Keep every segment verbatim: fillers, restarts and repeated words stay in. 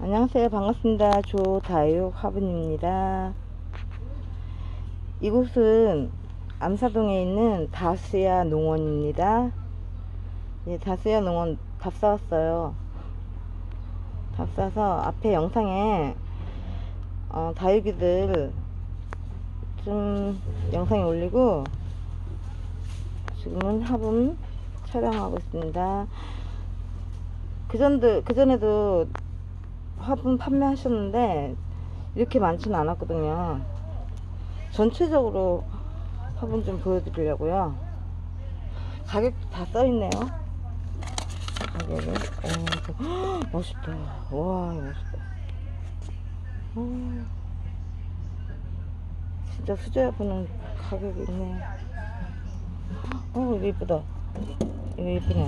안녕하세요. 반갑습니다. 조다육 화분입니다. 이곳은 암사동에 있는 다수야 농원입니다. 예, 다수야 농원 답 사왔어요. 답 사서 앞에 영상에 어, 다육이들 좀 영상에 올리고 지금은 화분 촬영하고 있습니다. 그전도, 그전에도 화분 판매하셨는데 이렇게 많지는 않았거든요. 전체적으로 화분 좀 보여드리려고요. 가격도 다 써있네요. 가격이 어, 멋있다. 와, 멋있다. 어, 진짜 수제 화분은 가격이 있네요. 어, 이거 이쁘다. 이거 이쁘네요.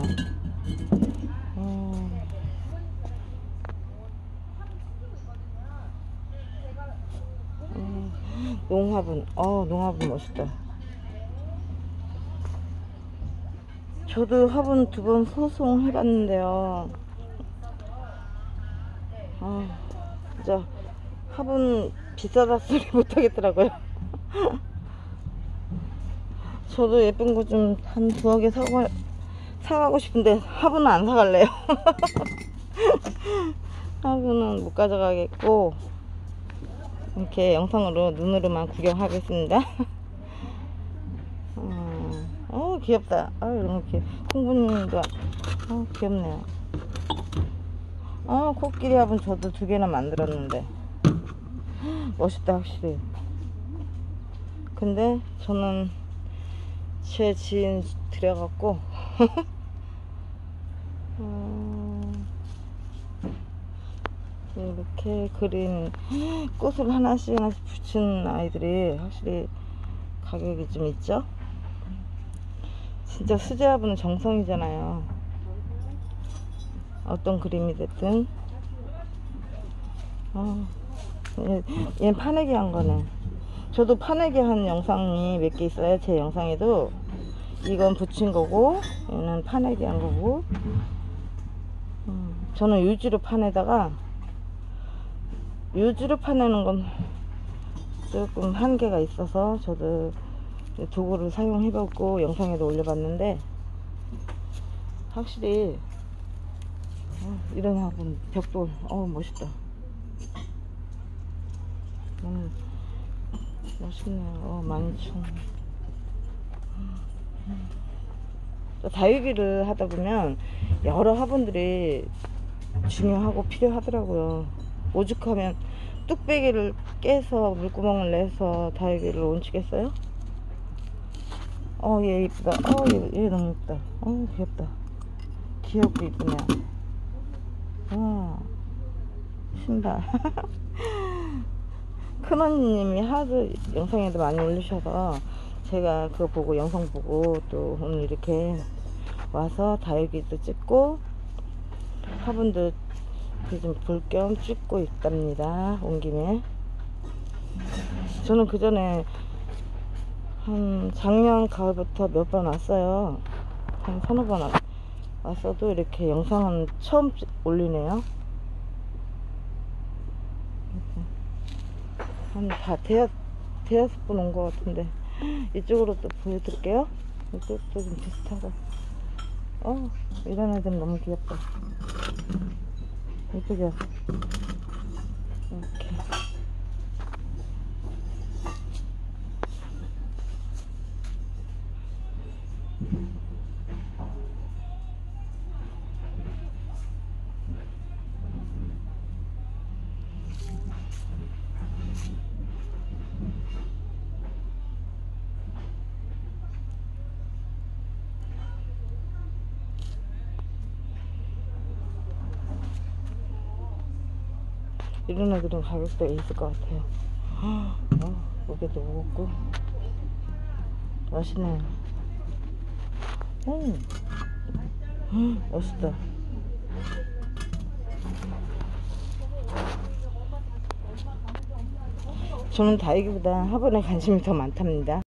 어. 농화분, 어 농화분 멋있다. 저도 화분 두 번 소송 해봤는데요. 아, 진짜 화분 비싸다 소리 못하겠더라고요. 저도 예쁜 거 좀 한 두어 개 사고, 사가고 싶은데 화분은 안 사갈래요. 화분은 못 가져가겠고 이렇게 영상으로 눈으로만 구경하겠습니다. 어, 어 귀엽다. 아 이런 거 홍분님도 어 귀엽네요. 어 코끼리 화분 저도 두 개나 만들었는데 멋있다 확실히. 근데 저는 제 지인 들여갖고 어, 이렇게 그린 꽃을 하나씩 하나씩 붙이는 아이들이 확실히 가격이 좀 있죠. 진짜 수제 화분은 정성이잖아요. 어떤 그림이 됐든. 어, 얘는 파내기 한 거네. 저도 파내기 한 영상이 몇 개 있어요. 제 영상에도. 이건 붙인 거고 얘는 파내기 한 거고. 음, 저는 유지로 파내다가 유지로 파내는 건 조금 한계가 있어서 저도 도구를 사용해보고 영상에도 올려봤는데 확실히 어, 이런 화분 벽돌 어 멋있다. 음, 멋있네요. 어, 만총. 다육이를 하다 보면 여러 화분들이 중요하고 필요하더라고요. 오죽하면 뚝배기를 깨서 물구멍을 내서 다육이를 얹히겠어요? 어, 얘 이쁘다. 어, 얘, 얘 너무 이쁘다. 어, 귀엽다. 귀엽고 이쁘네요. 와, 신발. 큰언니님이 하도 영상에도 많이 올리셔서 제가 그거 보고 영상 보고 또 오늘 이렇게 와서 다육이도 찍고 화분도 좀 볼 겸 찍고 있답니다. 온 김에. 저는 그 전에 한 작년 가을부터 몇 번 왔어요. 한 서너 번 왔어도 이렇게 영상은 처음 올리네요. 한 다 대여, 대여섯 번 온 것 같은데 이쪽으로 또 보여드릴게요. 이쪽도 좀 비슷하고. 어, 이런 애들은 너무 귀엽다. 이쁘죠? 이렇게. 이런 애들은 가격대가 있을 것 같아요. 어, 무게도 무겁고 멋있네. 음, 멋있다. 저는 다육이보다 화분에 관심이 더 많답니다.